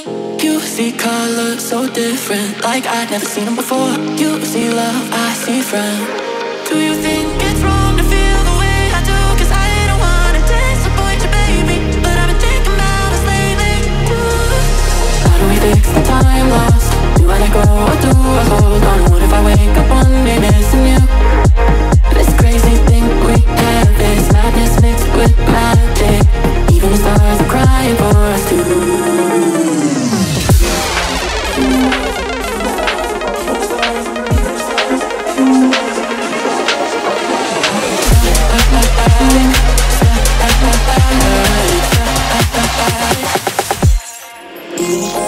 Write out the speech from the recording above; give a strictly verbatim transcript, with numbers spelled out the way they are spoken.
You see colors so different, like I'd never seen them before. You see love, I see friend. Do you think it's wrong to feel the way I do? Cause I don't wanna disappoint you, baby, but I've been thinking about us lately. Ooh. How do we fix the time lost? Do I let go or do I hold on? What if I wake up one day missing you? This crazy thing we have is madness mixed with magic. Even the stars are crying for us too. Step